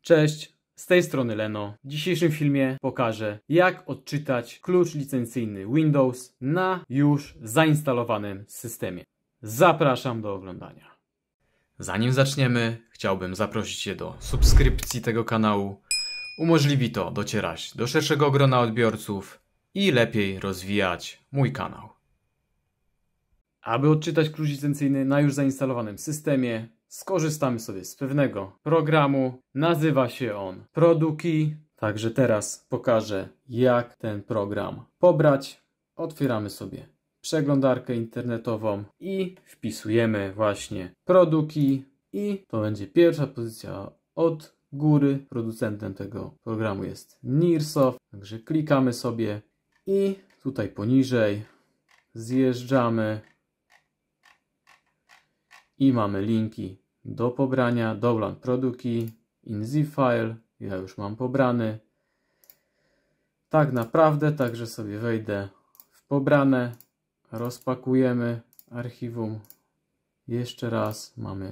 Cześć, z tej strony Leno. W dzisiejszym filmie pokażę, jak odczytać klucz licencyjny Windows na już zainstalowanym systemie. Zapraszam do oglądania. Zanim zaczniemy, chciałbym zaprosić Cię do subskrypcji tego kanału. Umożliwi to docierać do szerszego grona odbiorców i lepiej rozwijać mój kanał. Aby odczytać klucz licencyjny na już zainstalowanym systemie, skorzystamy sobie z pewnego programu. Nazywa się on Produki. Także teraz pokażę, jak ten program pobrać. Otwieramy sobie przeglądarkę internetową i wpisujemy właśnie Produki. I to będzie pierwsza pozycja od góry. Producentem tego programu jest Nearsoft. Także klikamy sobie i tutaj poniżej zjeżdżamy. I mamy linki do pobrania, download Produki, in zip file, ja już mam pobrany. Tak naprawdę, także sobie wejdę w pobrane, rozpakujemy archiwum. Jeszcze raz mamy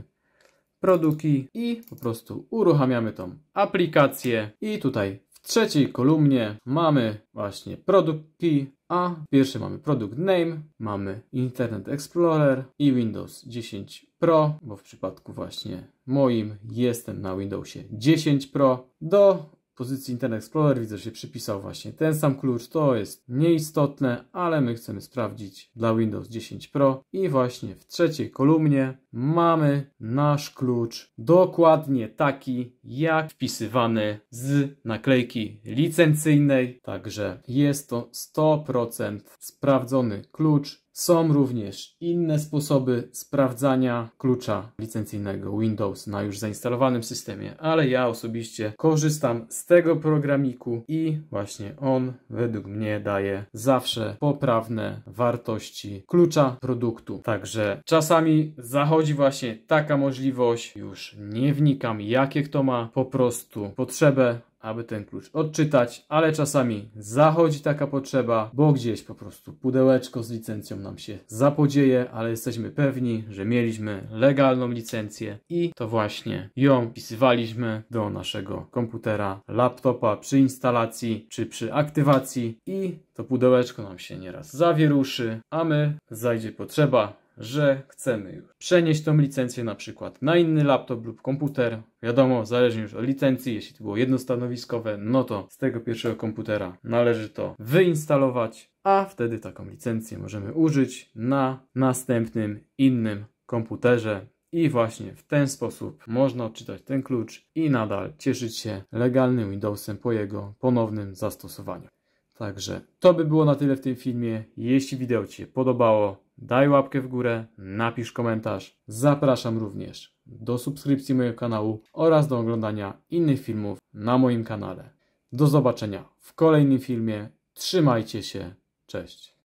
Produki i po prostu uruchamiamy tą aplikację. I tutaj w trzeciej kolumnie mamy właśnie Produki, a w pierwszej mamy Product Name, mamy Internet Explorer i Windows 10 Pro, bo w przypadku właśnie moim jestem na Windowsie 10 Pro. Do pozycji Internet Explorer widzę, że się przypisał właśnie ten sam klucz, to jest nieistotne, ale my chcemy sprawdzić dla Windows 10 Pro i właśnie w trzeciej kolumnie mamy nasz klucz dokładnie taki jak wpisywany z naklejki licencyjnej, także jest to 100% sprawdzony klucz. Są również inne sposoby sprawdzania klucza licencyjnego Windows na już zainstalowanym systemie, ale ja osobiście korzystam z tego programiku i właśnie on według mnie daje zawsze poprawne wartości klucza produktu. Także czasami zachodzi właśnie taka możliwość, już nie wnikam jakie kto ma po prostu potrzebę, aby ten klucz odczytać, ale czasami zachodzi taka potrzeba, bo gdzieś po prostu pudełeczko z licencją nam się zapodzieje, ale jesteśmy pewni, że mieliśmy legalną licencję i to właśnie ją wpisywaliśmy do naszego komputera, laptopa przy instalacji czy przy aktywacji i to pudełeczko nam się nieraz zawieruszy, a my zajdzie potrzeba, że chcemy już przenieść tą licencję na przykład na inny laptop lub komputer. Wiadomo, zależnie już od licencji, jeśli to było jednostanowiskowe, no to z tego pierwszego komputera należy to wyinstalować, a wtedy taką licencję możemy użyć na następnym innym komputerze. I właśnie w ten sposób można odczytać ten klucz i nadal cieszyć się legalnym Windowsem po jego ponownym zastosowaniu. Także to by było na tyle w tym filmie. Jeśli wideo Ci się podobało, daj łapkę w górę, napisz komentarz. Zapraszam również do subskrypcji mojego kanału oraz do oglądania innych filmów na moim kanale. Do zobaczenia w kolejnym filmie. Trzymajcie się. Cześć.